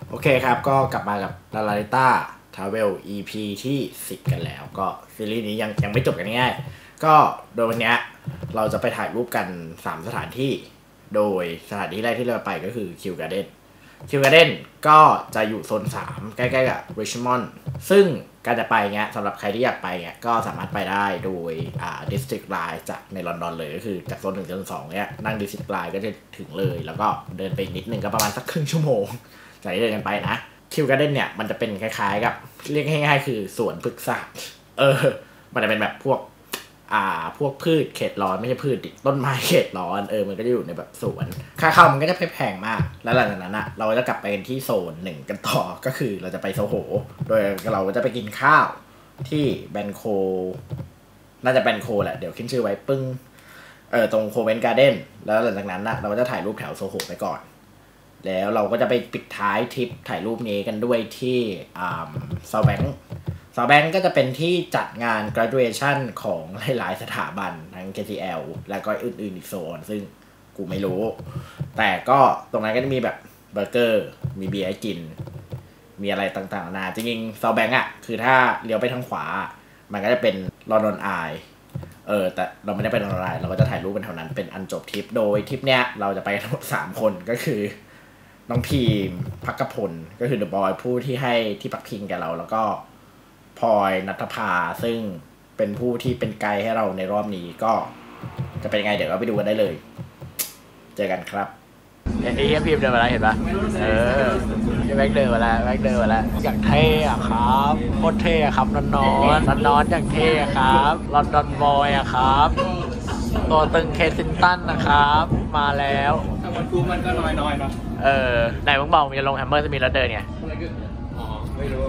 โอเคครับก็กลับมากับลาลาลิต้าทราเวล EP ที่10กันแล้วก็ซีรีส์นี้ยังไม่จบกันง่ายๆก็โดยวันนี้เราจะไปถ่ายรูปกัน3สถานที่โดยสถานที่แรกที่เราไปก็คือคิวการ์เด้นก็จะอยู่โซน3ใกล้ๆกับริชมอนด์ซึ่งการจะไปเงี้ยสำหรับใครที่อยากไปเงี้ยก็สามารถไปได้โดยDistrict Line จากในลอนดอนเลยก็คือจากโซน1โซน2เนี้ยนั่ง District Line ก็จะถึงเลยแล้วก็เดินไปนิดนึงก็ประมาณสักครึ่งชั่วโมงจากที่เดินกันไปนะคิวการ์เด้นเนี่ยมันจะเป็นคล้ายๆกับเรียกง่ายๆคือสวนพฤกษศาสตร์มันจะเป็นแบบพวกพืชเขตร้อนไม่ใช่พืชดิต้นไม้เขตร้อนมันก็จะอยู่ในแบบสวนค่าเข้ามันก็จะแพงมากแล้วหลังจากนั้นเราจะกลับไปกันที่โซน1กันต่อก็คือเราจะไปโซโหโดยเราจะไปกินข้าวที่แบนโคน่าจะแบนโคแหละเดี๋ยวขึ้นชื่อไว้ปึ้งตรงโคเวนต์การ์เด้นแล้วหลังจากนั้นเราก็จะถ่ายรูปแถวโซโหไปก่อนแล้วเราก็จะไปปิดท้ายทริปถ่ายรูปนี้กันด้วยที่ซาวแบงค์ก็จะเป็นที่จัดงาน graduation ของหลายๆสถาบันทั้ง KTL แล้วก็อื่นๆอีกโซนซึ่งกูไม่รู้แต่ก็ตรงนั้นก็จะมีแบบเบอร์เกอร์มีเบียร์ให้กินมีอะไรต่างๆนานาจริงๆซาวแบงค์คือถ้าเลี้ยวไปทางขวามันก็จะเป็นลอนดอนไอแต่เราไม่ได้ไปลอนดอนไอเราก็จะถ่ายรูปกันแถวนั้นเป็นอันจบทริปโดยทริปเนี้ยเราจะไปทั้งหมด3คนก็คือน้องพีมภักพลก็คือเดอะบอยผู้ที่ให้ที่พักพิงกับเราแล้วก็พลอยณัฐภาซึ่งเป็นผู้ที่เป็นไกด์ให้เราในรอบนี้ก็จะเป็นยังไงเดี๋ยวเราไปดูกันได้เลยเจอกันครับไอ้เฮียพีมเดินมาแล้วเห็นปะแม็กเดินมาแล้วอย่างเท่อะครับโคตรเท่ครับนอนอย่างเท่ครับลอนดอนบอยอะครับตัวตึงเคซินตันนะครับมาแล้วมันก็น้อยเนาะไหนมึงบอกมึงจะลงแฮมเมอร์สมิธแล้วเดินไงอ๋อไม่รู้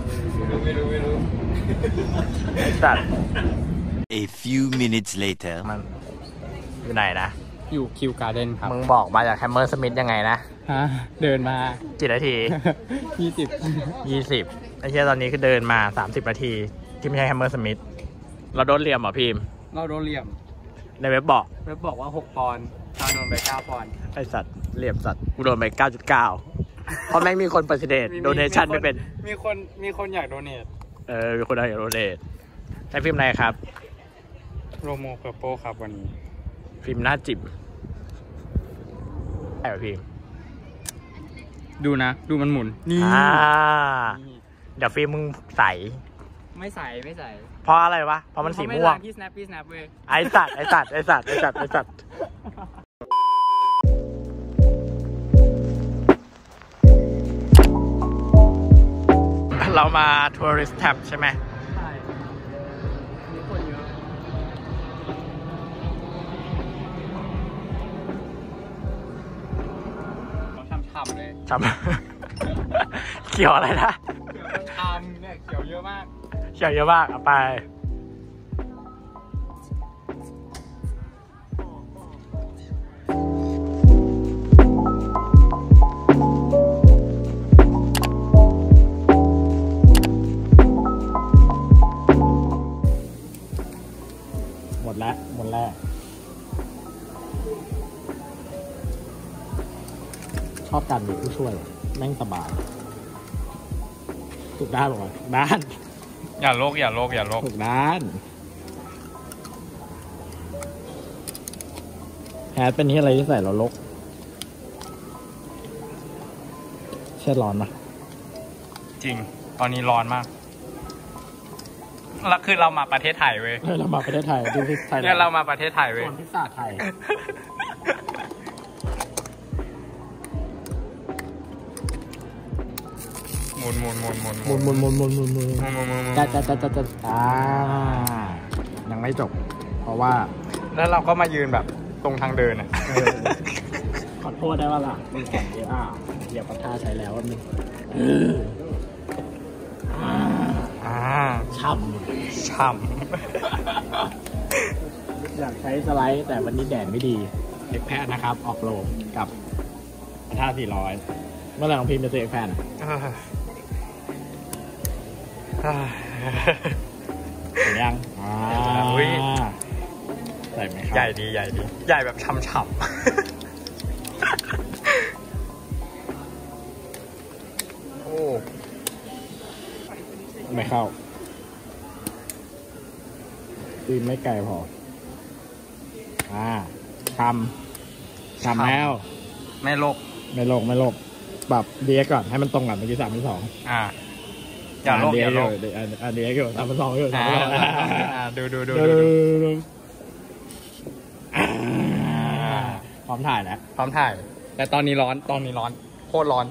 สัตว์ A few minutes later มันอยู่ไหนนะอยู่คิวการ์เด้นครับมึงบอกมาจากแฮมเมอร์สมิธยังไงนะเดินมากี่นาที20ไอ้เชี่ยตอนนี้คือเดินมา30นาทีที่ไม่ใช่แฮมเมอร์สมิธเราโดนเหลี่ยมเหรอพิมเราโดนเหลี่ยมในเว็บบอกว่า6ปอนด์เราโดนไป9ปอนด์ไอสัตว์เหลี่ยมสัตว์กูโดนไป 9.9 เพราะแม่งมีคนปฏิเสธโดเนชั่นไม่เป็นมีคนอยากโดเนทมีคนอยากโดเนทใช้ฟิล์มอะไรครับโรโมเพอร์โปครับวันนี้ฟิล์มหน้าจิ๋มใช่ป่ะพิมดูนะดูมันหมุนนี่เดี๋ยวฟิล์มมึงใสไม่ใส่เพราะอะไรวะเพราะมันสีม่วงพี่ snap เว้ยไอสัตว์เรามาทัวริสต์แท็บใช่ไหมใช่มีคนเยอะช่ำเลยเขียวอะไรนะช่ำเนี่ยเขียวเยอะมากเอาไปหมดแล้วชอบการมีผู้ช่วยแม่งสบายถูกด้านหรอด้านอย่าโลกถูกด้านแฮทเป็นที่อะไรที่ใส่เราลกเช่ร้อนปะจริงตอนนี้ร้อนมากแล้วคือเรามาประเทศไทยเว้ยเรามาประเทศไทยดูพิซซ่าเนี่ยเรามาประเทศไทยเว้ยพิซซ่าไทยหมุนยังไม่จบเพราะว่าแล้วเราก็มายืนแบบตรงทางเดินขอโทษได้ว่าล่ะมันแข็งเยอะเหยียบประท่าใช้แล้วว่ามันช่ำอยากใช้สไลด์แต่วันนี้แดดไม่ดีเอ็กแพดนะครับออกโลงกับประท่า400เมื่อไหร่ของพิมพ์จะซื้อเอ็กแพดยังใส่ไหมครับใหญ่ดีใหญ่แบบช่ำโอ้ไม่เข้าตีนไม่ไกลพอทำแล้วไม่โลกไม่โลกปรับเดียก่อนให้มันตรงกับเมื่อกี้3 2 อย่าโลกอย่าโลกเดียอยู่3 2อยู่ดูพร้อมถ่ายแล้วพร้อมถ่ายแต่ตอนนี้ร้อนโคตรร้อน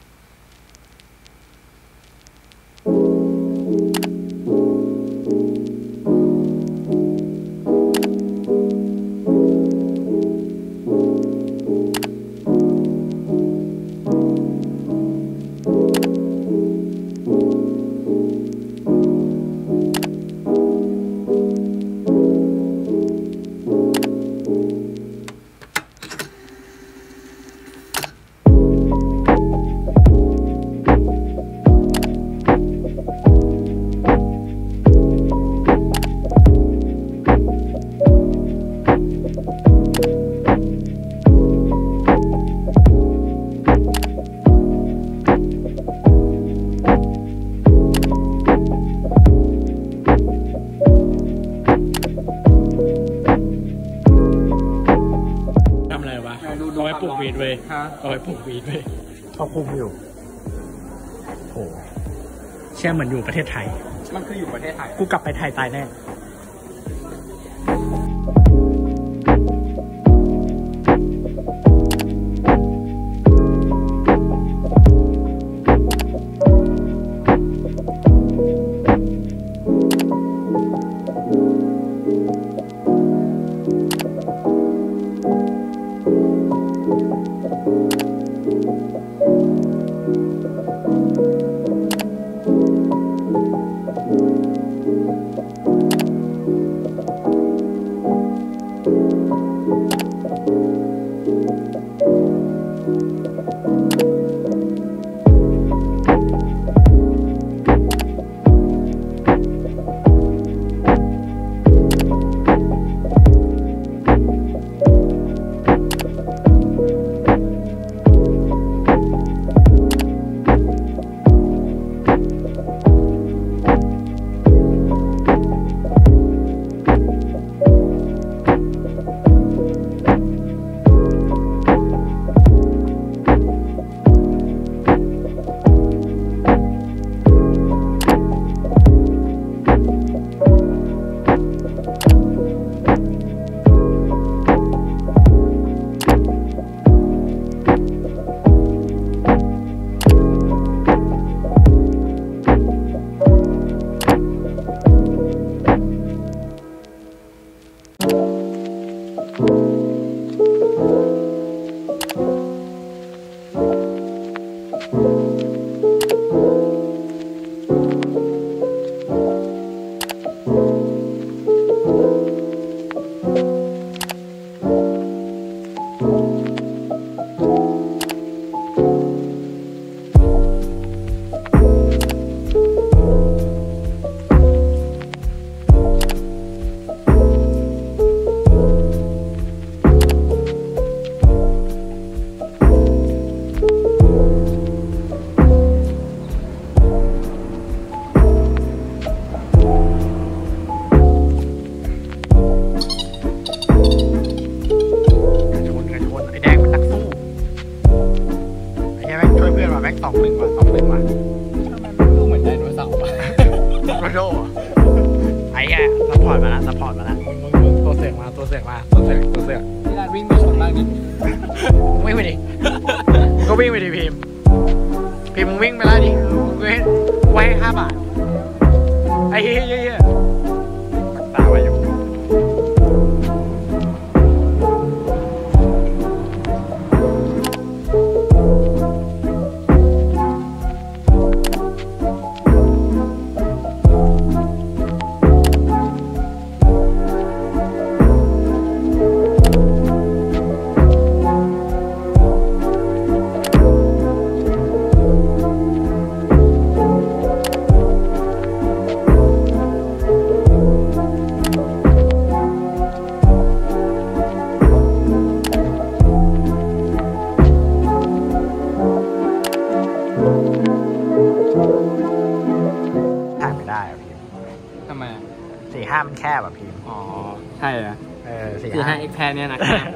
เอาไว้ปลูกวีดเว้ยเอาไว้ปลูกวีดเว้ยเขาคุมอยู่โอ้เชื่อเหมือนอยู่ประเทศไทยมันคืออยู่ประเทศไทยกูกลับไปไทยตายแน่พี่รันวิ่งไปชนบ้างดิวิ่งไปดิก็วิ่งไปดิพิมพ์วิ่งไปแล้วดิไว้5 บาทไอ้เหี้ยตาไว้อยู่ถ่ายไม่ได้อะพิมทำไม 4:5มันแคบอะพิมอ๋อ ใช่เหรอ 4:5 X Pan เนี่ยนะ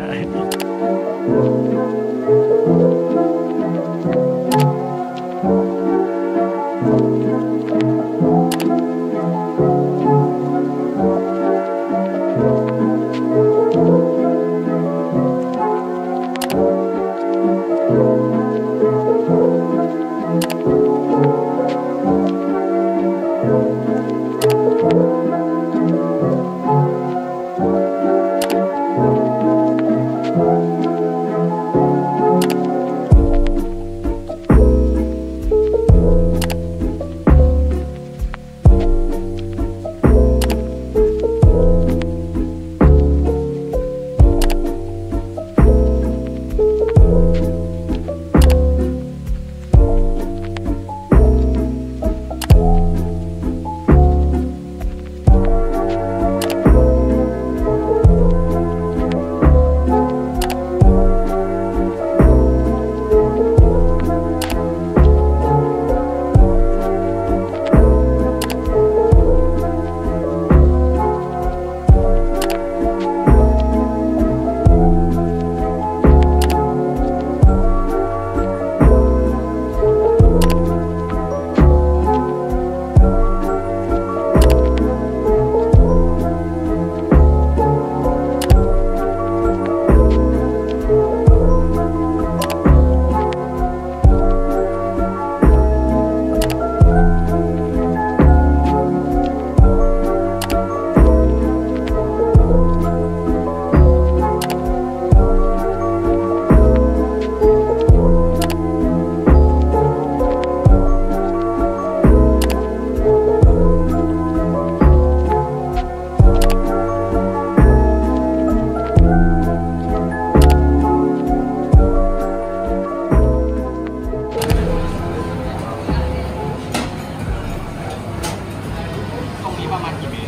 ตรงนี้ประมาณกี่เมตร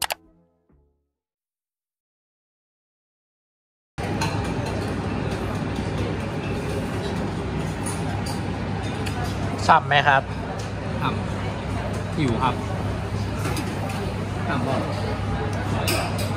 ฉ่ำไหมครับทำหิวครับทำบ่อย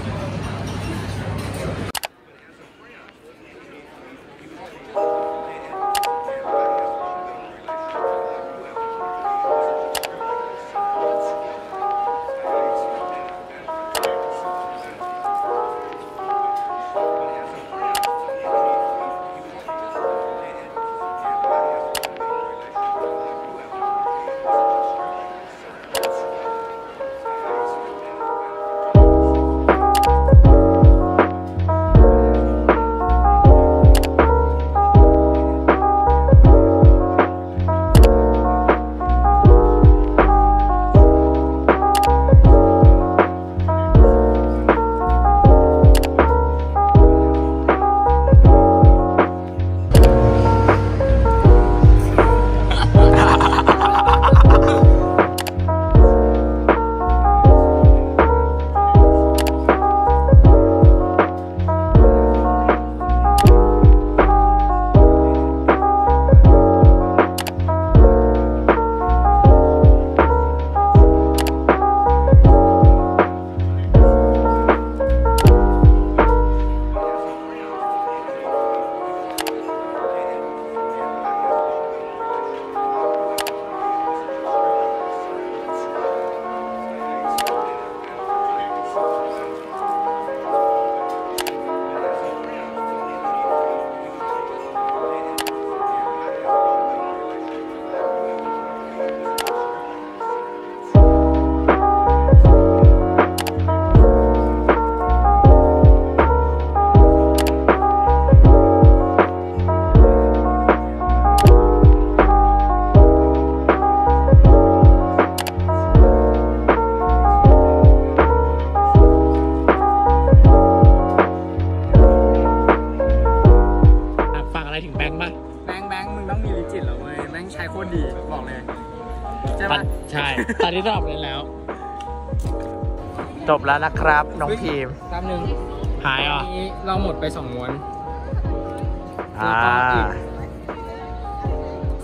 ใช่ ตอนนี้จบเลยแล้ว จบแล้วนะครับ น้องพีมแป๊บนึงหายอ่ะนี้เราหมดไป2 ม้วน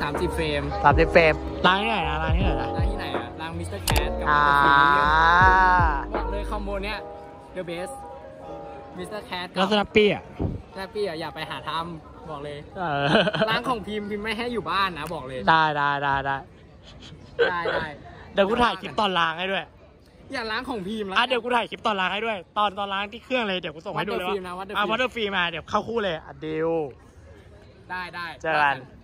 30 เฟรม 30 เฟรมร้านที่ไหนนะร้านที่ไหนนะร้านที่ไหนอะร้านมิสเตอร์แคทกับมิสเตอร์ฟีบอกเลยคอมโบเนี้ย the best มิสเตอร์แคทแล้วสนับปี้อ่ะแฮปปี้อย่าไปหาทำบอกเลยร้านของพิมพ์ไม่ให้อยู่บ้านนะบอกเลยได้ได้เดี๋ยวกูถ่ายคลิปตอนล้างให้ด้วยอย่าล้างของพิมพ์แล้วเดี๋ยวกูถ่ายคลิปตอนล้างให้ด้วย ตอนล้างที่เครื่องเลยเดี๋ยวกูส่งให้ดูเลยว่าวัดเดอร์ฟิล์มนะวัดเดอร์ฟิล์มมาเดี๋ยวเข้าคู่เลยเดียวได้เจอกัน